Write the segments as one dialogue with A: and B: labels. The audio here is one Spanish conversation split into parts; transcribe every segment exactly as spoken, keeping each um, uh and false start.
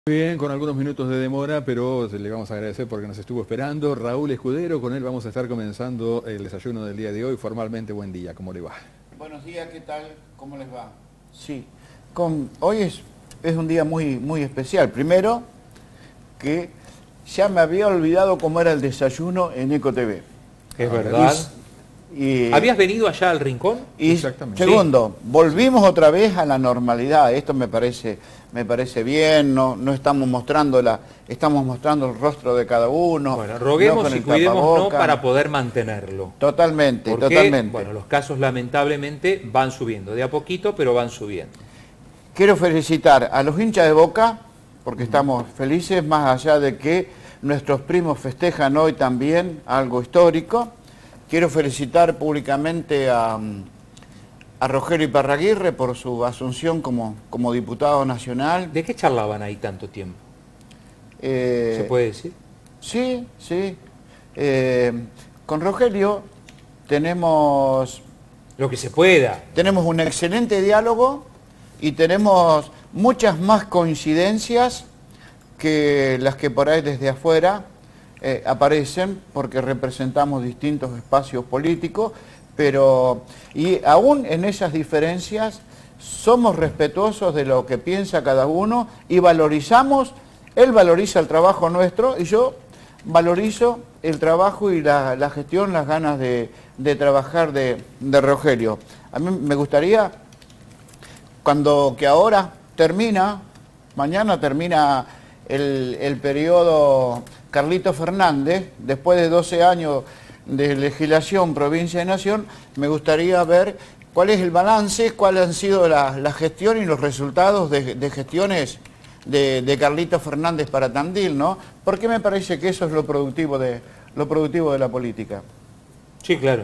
A: Muy bien, con algunos minutos de demora, pero le vamos a agradecer porque nos estuvo esperando. Raúl Escudero, con él vamos a estar comenzando el desayuno del día de hoy. Formalmente, buen día, ¿cómo le va?
B: Buenos días, ¿qué tal? ¿Cómo les va? Sí, con, hoy es, es un día muy, muy especial. Primero, que ya me había olvidado cómo era el desayuno en Eco T V.
C: Es verdad.
B: Y, y,
C: ¿Habías venido allá al Rincón?
B: Y
A: Exactamente.
B: segundo, sí. volvimos otra vez a la normalidad. Esto me parece, me parece bien, no, no estamos mostrando la, estamos mostrando el rostro de cada uno.
C: Bueno, roguemos
B: no
C: y cuidemos no para poder mantenerlo.
B: Totalmente,
C: Porque,
B: totalmente.
C: Bueno, los casos lamentablemente van subiendo, de a poquito, pero van subiendo.
B: Quiero felicitar a los hinchas de Boca, porque estamos felices, más allá de que nuestros primos festejan hoy también algo histórico. Quiero felicitar públicamente a, a Rogelio Iparraguirre por su asunción como, como diputado nacional.
C: ¿De qué charlaban ahí tanto tiempo?
B: Eh,
C: ¿Se puede decir?
B: Sí, sí. Eh, con Rogelio tenemos...
C: Lo que se pueda.
B: Tenemos un excelente diálogo y tenemos muchas más coincidencias que las que por ahí desde afuera Eh, aparecen porque representamos distintos espacios políticos, pero y aún en esas diferencias somos respetuosos de lo que piensa cada uno y valorizamos, él valoriza el trabajo nuestro y yo valorizo el trabajo y la, la gestión, las ganas de, de trabajar de, de Rogelio. A mí me gustaría, cuando que ahora termina, mañana termina el, el periodo Carlito Fernández, después de doce años de legislación provincia y nación, me gustaría ver cuál es el balance, cuáles han sido la, la gestión y los resultados de, de gestiones de, de Carlito Fernández para Tandil, ¿no? Porque me parece que eso es lo productivo de, lo productivo de la política.
C: Sí, claro.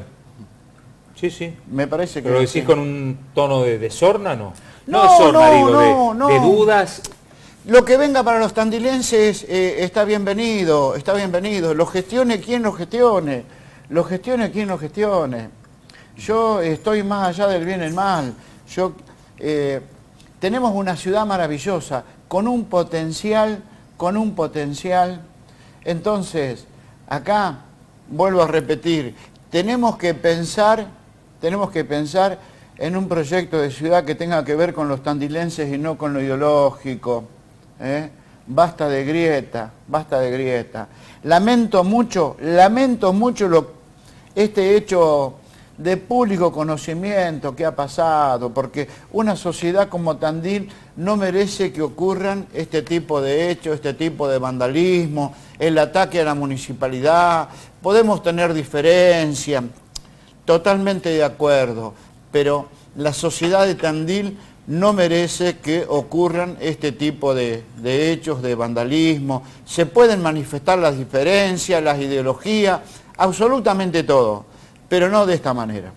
C: Sí, sí.
B: Me parece que...
C: ¿Pero lo decís con un tono de, de sorna, no?
B: No,
C: no de sorna,
B: no,
C: digo,
B: no,
C: de,
B: no.
C: de dudas...
B: Lo que venga para los tandilenses eh, está bienvenido, está bienvenido. Lo gestione quien lo gestione, lo gestione quien lo gestione. Yo estoy más allá del bien y el mal. Yo, eh, tenemos una ciudad maravillosa, con un potencial, con un potencial. Entonces, acá, vuelvo a repetir, tenemos que pensar, tenemos que pensar en un proyecto de ciudad que tenga que ver con los tandilenses y no con lo ideológico. ¿Eh? Basta de grieta, basta de grieta. Lamento mucho, lamento mucho lo, este hecho de público conocimiento que ha pasado, porque una sociedad como Tandil no merece que ocurran este tipo de hechos, este tipo de vandalismo, el ataque a la municipalidad. Podemos tener diferencias, totalmente de acuerdo, pero la sociedad de Tandil no merece que ocurran este tipo de, de hechos de vandalismo. Se pueden manifestar las diferencias, las ideologías, absolutamente todo, pero no de esta manera.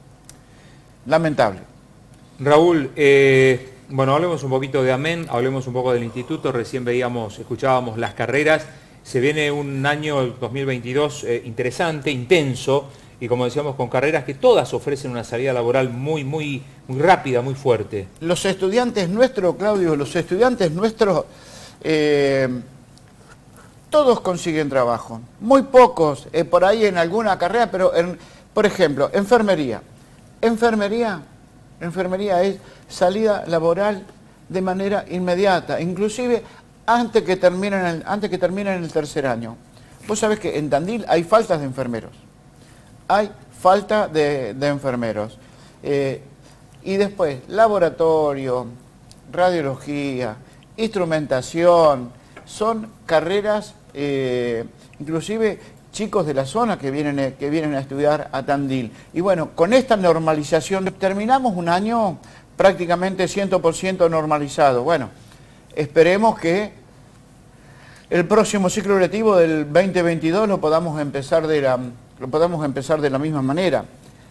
B: Lamentable.
C: Raúl, eh, bueno, hablemos un poquito de Amén, hablemos un poco del instituto, recién veíamos, escuchábamos las carreras. Se viene un año, el dos mil veintidós, eh, interesante, intenso, y como decíamos, con carreras que todas ofrecen una salida laboral muy, muy, muy rápida, muy fuerte.
B: Los estudiantes nuestros, Claudio, los estudiantes nuestros, eh, todos consiguen trabajo. Muy pocos, eh, por ahí en alguna carrera, pero, en, por ejemplo, enfermería. Enfermería, enfermería es salida laboral de manera inmediata, inclusive antes que terminen el, antes que terminen el tercer año. Vos sabés que en Tandil hay faltas de enfermeros. Hay falta de, de enfermeros. Eh, y después, laboratorio, radiología, instrumentación, son carreras, eh, inclusive chicos de la zona que vienen, que vienen a estudiar a Tandil. Y bueno, con esta normalización terminamos un año prácticamente cien por ciento normalizado. Bueno, esperemos que el próximo ciclo lectivo del veinte veintidós lo podamos empezar de la... lo podemos empezar de la misma manera.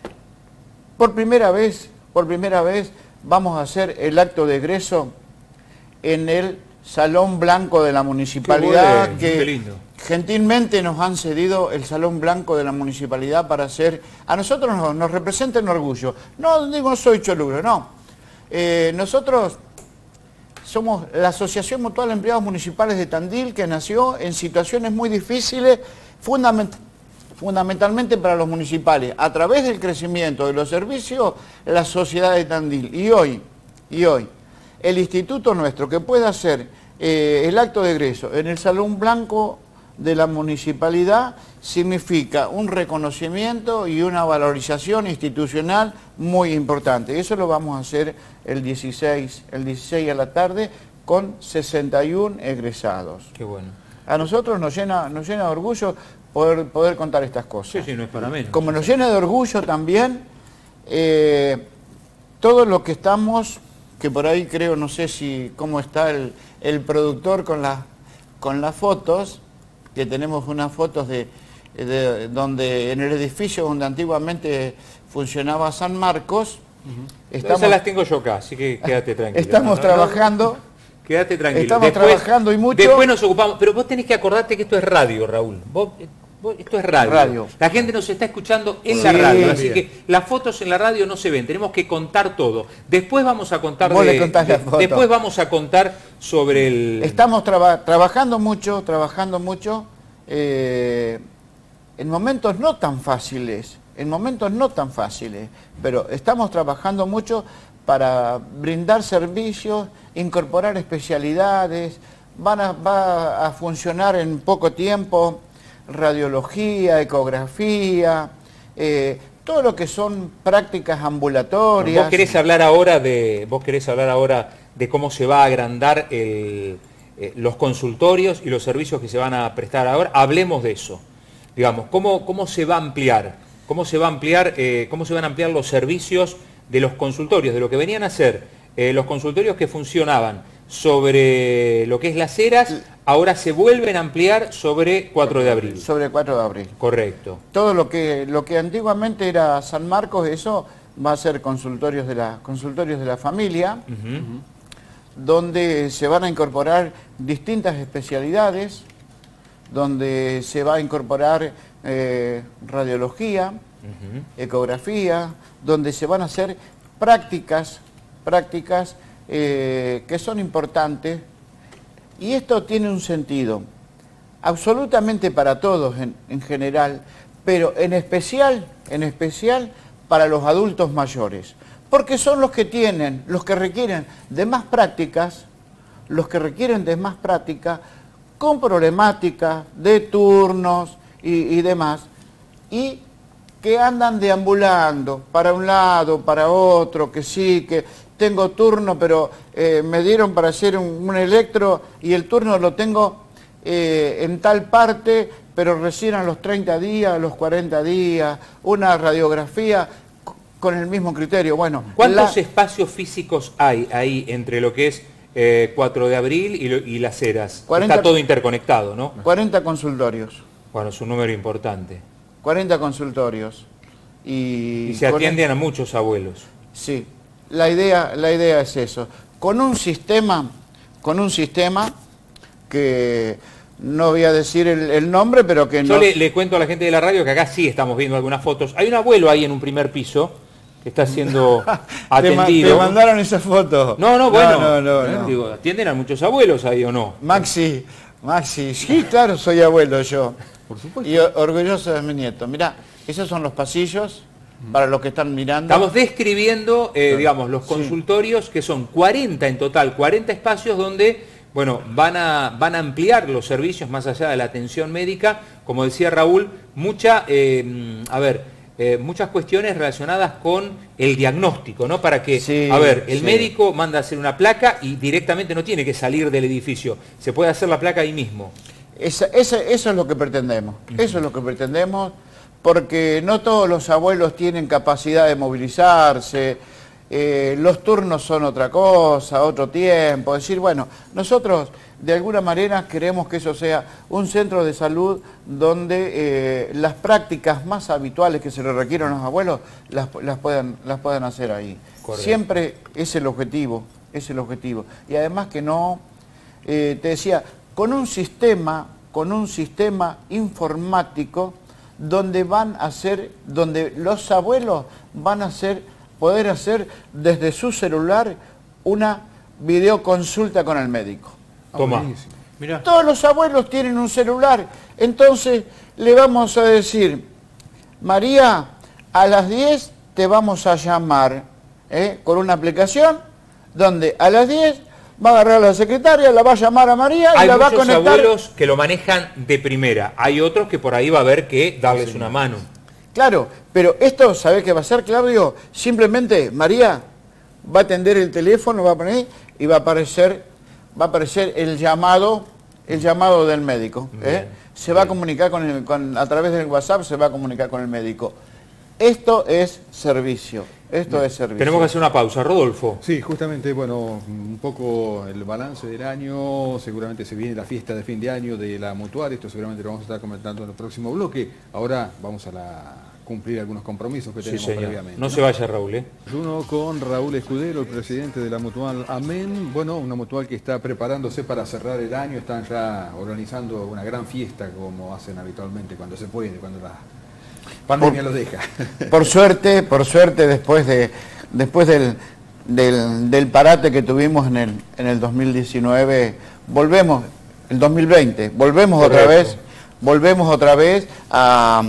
B: Por primera vez, por primera vez vamos a hacer el acto de egreso en el Salón Blanco de la Municipalidad,
C: Qué bueno,
B: que
C: qué lindo.
B: gentilmente nos han cedido el Salón Blanco de la Municipalidad para hacer, a nosotros nos, nos representa un orgullo. No digo soy choluro, no. Eh, nosotros somos la Asociación Mutual de Empleados Municipales de Tandil, que nació en situaciones muy difíciles, fundament fundamentalmente para los municipales, a través del crecimiento de los servicios, la sociedad de Tandil. Y hoy, y hoy, el instituto nuestro, que puede hacer eh, el acto de egreso en el Salón Blanco de la municipalidad, significa un reconocimiento y una valorización institucional muy importante. Eso lo vamos a hacer el dieciséis, el dieciséis a la tarde con sesenta y uno egresados.
C: Qué bueno.
B: A nosotros nos llena, nos llena de orgullo poder, poder contar estas cosas.
C: Sí, sí, no es para menos.
B: Como nos llena de orgullo también eh, todo lo que estamos, que por ahí creo, no sé si cómo está el, el productor con, la, con las fotos, que tenemos unas fotos de, de donde en el edificio donde antiguamente funcionaba San Marcos.
C: Uh-huh. Estamos, esas las tengo yo acá, así que quédate tranquilo.
B: Estamos
C: no,
B: trabajando.
C: No, quédate tranquilo.
B: Estamos después, trabajando y mucho.
C: Después nos ocupamos, pero vos tenés que acordarte que esto es radio, Raúl. Vos, vos, esto es radio.
B: radio.
C: La gente nos está escuchando en
B: sí,
C: la radio, así
B: bien.
C: que las fotos en la radio no se ven, tenemos que contar todo. Después vamos a contar
B: vos
C: de,
B: le contás
C: de,
B: la foto.
C: Después vamos a contar sobre el...
B: Estamos traba, trabajando mucho, trabajando mucho. Eh, en momentos no tan fáciles, en momentos no tan fáciles, pero estamos trabajando mucho para brindar servicios, incorporar especialidades, van a, va a funcionar en poco tiempo radiología, ecografía, eh, todo lo que son prácticas ambulatorias.
C: Vos querés hablar ahora de, vos querés hablar ahora de cómo se va a agrandar el... Eh, los consultorios y los servicios que se van a prestar ahora. Hablemos de eso. Digamos, ¿cómo, cómo se va a ampliar? ¿Cómo se va a ampliar, eh, cómo se van a ampliar los servicios de los consultorios? De lo que venían a ser eh, los consultorios que funcionaban sobre lo que es Las Heras, ahora se vuelven a ampliar sobre cuatro de abril.
B: Sobre cuatro de abril.
C: Correcto.
B: Todo lo que, lo que antiguamente era San Marcos, eso va a ser consultorios de la, consultorios de la familia. Uh-huh. Uh-huh. Donde se van a incorporar distintas especialidades, donde se va a incorporar eh, radiología, uh-huh. ecografía, donde se van a hacer prácticas, prácticas eh, que son importantes, y esto tiene un sentido absolutamente para todos en, en general, pero en especial, en especial para los adultos mayores. Porque son los que tienen, los que requieren de más prácticas, los que requieren de más práctica, con problemática de turnos y, y demás, y que andan deambulando para un lado, para otro, que sí, que tengo turno, pero eh, me dieron para hacer un, un electro y el turno lo tengo eh, en tal parte, pero recién a los treinta días, a los cuarenta días, una radiografía con el mismo criterio. Bueno,
C: ¿cuántos la... espacios físicos hay ahí entre lo que es eh, cuatro de abril y, lo, y Las Heras? cuarenta, está todo interconectado, ¿no?
B: cuarenta consultorios.
C: Bueno, es un número importante.
B: cuarenta consultorios. Y,
C: y se atienden el... a muchos abuelos.
B: Sí, la idea, la idea es eso. Con un sistema, con un sistema que... no voy a decir el, el nombre, pero que no...
C: Yo le, le cuento a la gente de la radio que acá sí estamos viendo algunas fotos. Hay un abuelo ahí en un primer piso que está siendo atendido.
B: ¿Te, ma te mandaron esa foto?
C: No, no, bueno.
B: No, no, no, no.
C: Digo, ¿atienden a muchos abuelos ahí o no?
B: Maxi, Maxi, sí, claro, soy abuelo yo.
C: Por supuesto.
B: Y orgulloso de mi nieto. Mirá, esos son los pasillos para los que están mirando.
C: Estamos describiendo, eh, digamos, los consultorios, sí, que son cuarenta en total, cuarenta espacios donde... Bueno, van a, van a ampliar los servicios más allá de la atención médica, como decía Raúl, mucha, eh, a ver, eh, muchas cuestiones relacionadas con el diagnóstico, ¿no? Para que, sí, a ver, el sí. médico manda a hacer una placa y directamente no tiene que salir del edificio, se puede hacer la placa ahí mismo.
B: Esa, esa, eso es lo que pretendemos, uh-huh. eso es lo que pretendemos, porque no todos los abuelos tienen capacidad de movilizarse. Eh, los turnos son otra cosa, otro tiempo, es decir, bueno, nosotros de alguna manera queremos que eso sea un centro de salud donde eh, las prácticas más habituales que se le requieren a los abuelos las, las, puedan, las puedan hacer ahí. Correcto. Siempre es el objetivo, es el objetivo. Y además que no, eh, te decía, con un sistema, con un sistema informático donde van a ser, donde los abuelos van a ser poder hacer desde su celular una, videoconsulta con el médico.
C: Toma.
B: Mirá. Todos los abuelos tienen un celular, entonces le vamos a decir, María, a las diez te vamos a llamar ¿eh? con una aplicación donde a las diez va a agarrar a la secretaria, la va a llamar a María y
C: Hay
B: la va a conectar.
C: Hay muchos abuelos que lo manejan de primera, hay otros que por ahí va a haber que darles sí, una mano.
B: Claro, pero esto, ¿sabés qué va a hacer, Claudio? Simplemente María va a atender el teléfono, va a poner y va a aparecer, va a aparecer el llamado, el llamado del médico. ¿eh? Se va a comunicar con el, con, a través del WhatsApp, se va a comunicar con el médico. Esto es servicio, esto Bien. es servicio.
C: Tenemos que hacer una pausa, Rodolfo.
A: Sí, justamente, bueno, un poco el balance del año, seguramente se viene la fiesta de fin de año de la Mutual, esto seguramente lo vamos a estar comentando en el próximo bloque. Ahora vamos a la, cumplir algunos compromisos que tenemos sí, previamente.
C: No, no se vaya Raúl, ¿eh?
A: Uno con Raúl Escudero, el presidente de la Mutual Amén. Bueno, una Mutual que está preparándose para cerrar el año, están ya organizando una gran fiesta como hacen habitualmente cuando se puede, cuando la pandemia
B: por,
A: lo deja.
B: Por suerte, por suerte después de después del, del, del parate que tuvimos en el, en el dos mil diecinueve, volvemos, el dos mil veinte, volvemos Correcto. otra vez, volvemos otra vez a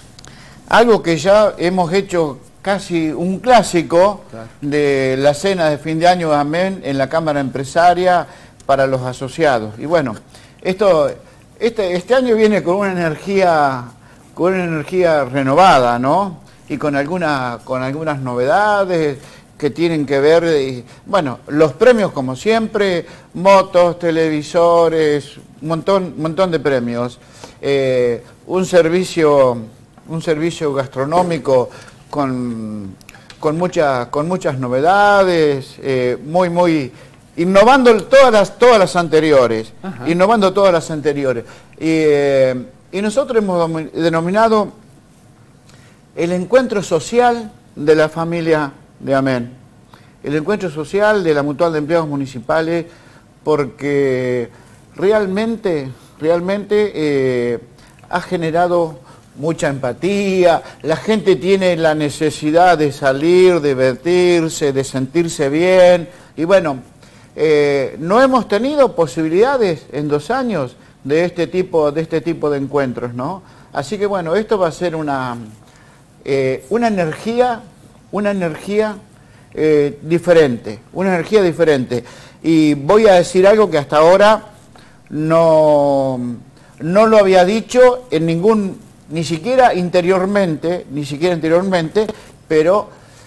B: algo que ya hemos hecho casi un clásico claro. de la cena de fin de año Amén en la Cámara Empresaria para los asociados. Y bueno, esto este, este año viene con una energía con una energía renovada, ¿no? Y con, alguna, con algunas novedades que tienen que ver, y, bueno, los premios como siempre, motos, televisores, un montón, montón de premios, eh, un servicio, un servicio gastronómico con, con, mucha, con muchas novedades, eh, muy, muy, innovando todas las, todas las anteriores, Ajá. innovando todas las anteriores. Y, eh, Y nosotros hemos denominado el encuentro social de la familia de Amén. El encuentro social de la Mutual de Empleados Municipales, porque realmente, realmente eh, ha generado mucha empatía, la gente tiene la necesidad de salir, de divertirse, de sentirse bien, y bueno, eh, no hemos tenido posibilidades en dos años de este tipo de este tipo de encuentros, ¿no? Así que bueno, esto va a ser una eh, una energía una energía eh, diferente, una energía diferente. Y voy a decir algo que hasta ahora no no lo había dicho en ningún, ni siquiera interiormente, ni siquiera interiormente, pero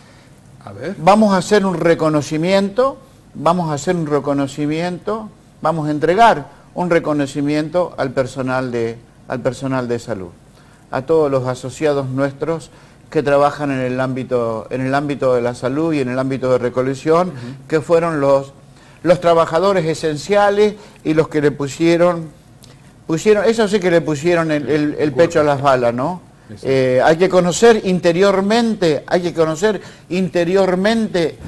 B: a ver. vamos a hacer un reconocimiento, vamos a hacer un reconocimiento, vamos a entregar un reconocimiento al personal de, al personal de salud, a todos los asociados nuestros que trabajan en el ámbito, en el ámbito de la salud y en el ámbito de recolección, uh-huh. que fueron los, los trabajadores esenciales y los que le pusieron, pusieron eso sí que le pusieron el, el, el pecho a las balas, ¿no? Eh, hay que conocer interiormente, hay que conocer interiormente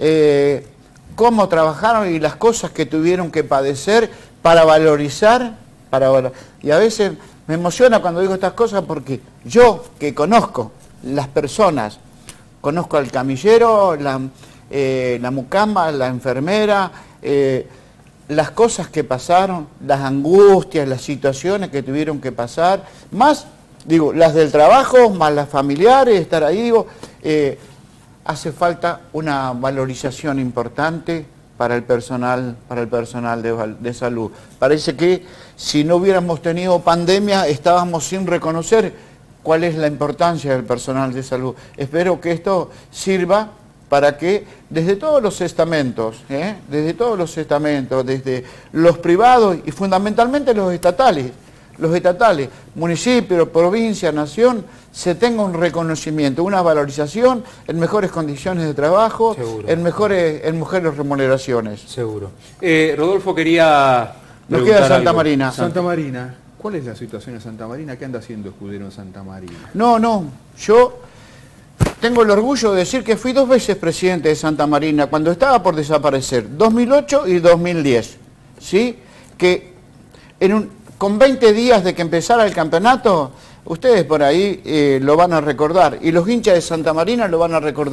B: eh, cómo trabajaron y las cosas que tuvieron que padecer para valorizar, para valor... y a veces me emociona cuando digo estas cosas porque yo que conozco las personas, conozco al camillero, la, eh, la mucama, la enfermera, eh, las cosas que pasaron, las angustias, las situaciones que tuvieron que pasar, más, digo, las del trabajo, más las familiares, estar ahí, digo, eh, hace falta una valorización importante para el personal, para el personal de, de salud. Parece que si no hubiéramos tenido pandemia, estábamos sin reconocer cuál es la importancia del personal de salud. Espero que esto sirva para que desde todos los estamentos, ¿eh? desde todos los estamentos, desde los privados y fundamentalmente los estatales, los estatales, municipio, provincia, nación, se tenga un reconocimiento, una valorización en mejores condiciones de trabajo, en mejores, en mejores remuneraciones.
C: Seguro. Eh, Rodolfo quería...
B: Nos queda Santa
C: algo.
B: Marina.
A: Santa Marina. ¿Cuál es la situación en Santa Marina? ¿Qué anda haciendo Escudero en Santa Marina?
B: No, no, yo tengo el orgullo de decir que fui dos veces presidente de Santa Marina cuando estaba por desaparecer, dos mil ocho y dos mil diez, ¿sí? Que en un, con veinte días de que empezara el campeonato, ustedes por ahí eh, lo van a recordar, y los hinchas de Santa Marina lo van a recordar.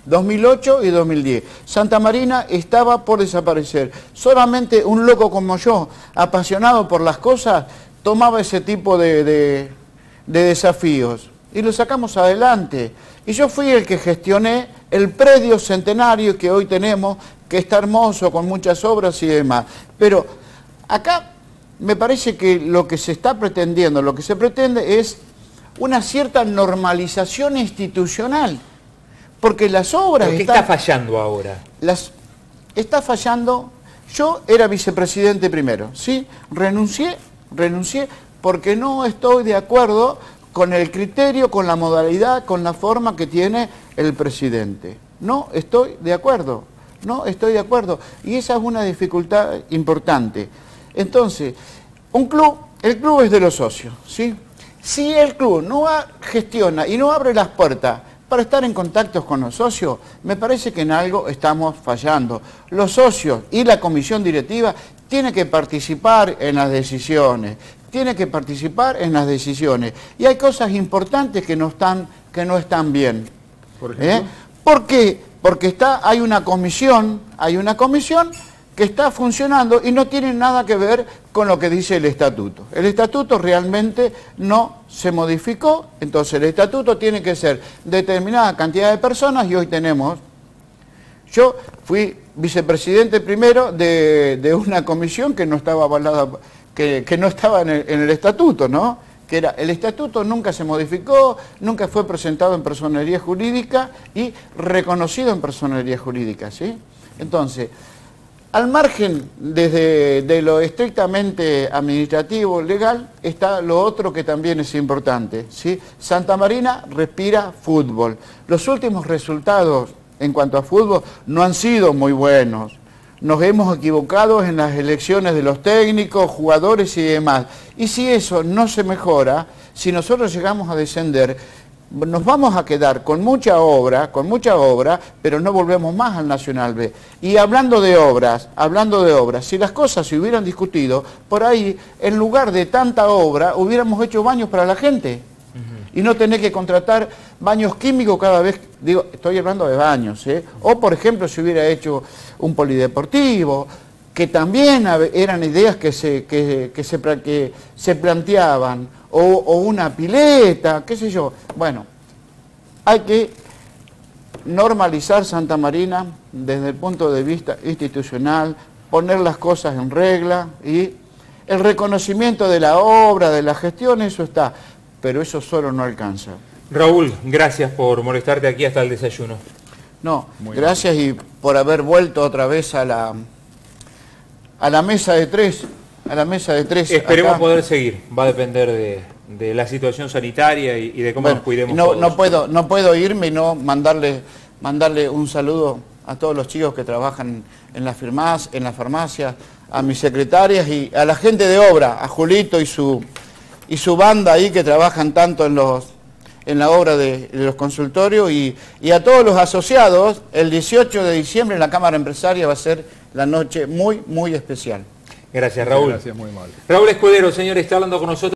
B: dos mil ocho y dos mil diez. Santa Marina estaba por desaparecer. Solamente un loco como yo, apasionado por las cosas, tomaba ese tipo de, de, de desafíos. Y lo sacamos adelante. Y yo fui el que gestioné el predio centenario que hoy tenemos, que está hermoso, con muchas obras y demás. Pero acá me parece que lo que se está pretendiendo, lo que se pretende es una cierta normalización institucional. Porque las obras...
C: ¿Pero qué
B: están,
C: está fallando ahora?
B: Las, está fallando... Yo era vicepresidente primero, ¿sí? Renuncié, renuncié porque no estoy de acuerdo con el criterio, con la modalidad, con la forma que tiene el presidente. No estoy de acuerdo, no estoy de acuerdo. Y esa es una dificultad importante. Entonces, un club, el club es de los socios, ¿sí? Si el club no gestiona y no abre las puertas para estar en contacto con los socios, me parece que en algo estamos fallando. Los socios y la comisión directiva tienen que participar en las decisiones, tienen que participar en las decisiones. Y hay cosas importantes que no están, que no están bien.
A: ¿Por ejemplo?
B: ¿Eh? ¿Por qué? Porque está, hay una comisión, hay una comisión que está funcionando y no tiene nada que ver con lo que dice el estatuto. El estatuto realmente no se modificó, entonces el estatuto tiene que ser determinada cantidad de personas y hoy tenemos... Yo fui vicepresidente primero de, de una comisión que no estaba avalada, que, que no estaba en el, en el estatuto, ¿no? Que era, el estatuto nunca se modificó, nunca fue presentado en personería jurídica y reconocido en personería jurídica, ¿sí? Entonces... Al margen desde de lo estrictamente administrativo, legal, está lo otro que también es importante, ¿sí? Santa Marina respira fútbol. Los últimos resultados en cuanto a fútbol no han sido muy buenos. Nos hemos equivocado en las elecciones de los técnicos, jugadores y demás. Y si eso no se mejora, si nosotros llegamos a descender, nos vamos a quedar con mucha obra, con mucha obra, pero no volvemos más al Nacional B. Y hablando de obras, hablando de obras, si las cosas se hubieran discutido, por ahí, en lugar de tanta obra, hubiéramos hecho baños para la gente. Uh-huh. Y no tener que contratar baños químicos cada vez, digo, estoy hablando de baños, ¿eh? O por ejemplo, si hubiera hecho un polideportivo, que también eran ideas que se, que, que se, que se planteaban, o, o una pileta, qué sé yo. Bueno, hay que normalizar Santa Marina desde el punto de vista institucional, poner las cosas en regla y el reconocimiento de la obra, de la gestión, eso está, pero eso solo no alcanza.
C: Raúl, gracias por molestarte aquí hasta el desayuno.
B: No, Muy gracias bien. Y por haber vuelto otra vez a la, a la mesa de tres. A la mesa de tres.
C: Esperemos
B: acá.
C: poder seguir, va a depender de, de la situación sanitaria y, y de cómo
B: bueno,
C: nos cuidemos
B: no,
C: todos.
B: No puedo, no puedo irme y no mandarle, mandarle un saludo a todos los chicos que trabajan en la farmacia, en la farmacia, a mis secretarias y a la gente de obra, a Julito y su, y su banda ahí que trabajan tanto en, los, en la obra de, de los consultorios y, y a todos los asociados. El dieciocho de diciembre en la Cámara Empresaria va a ser la noche muy, muy especial.
C: Gracias, Raúl.
A: Gracias, muy amable.
C: Raúl Escudero, señor, está hablando con nosotros.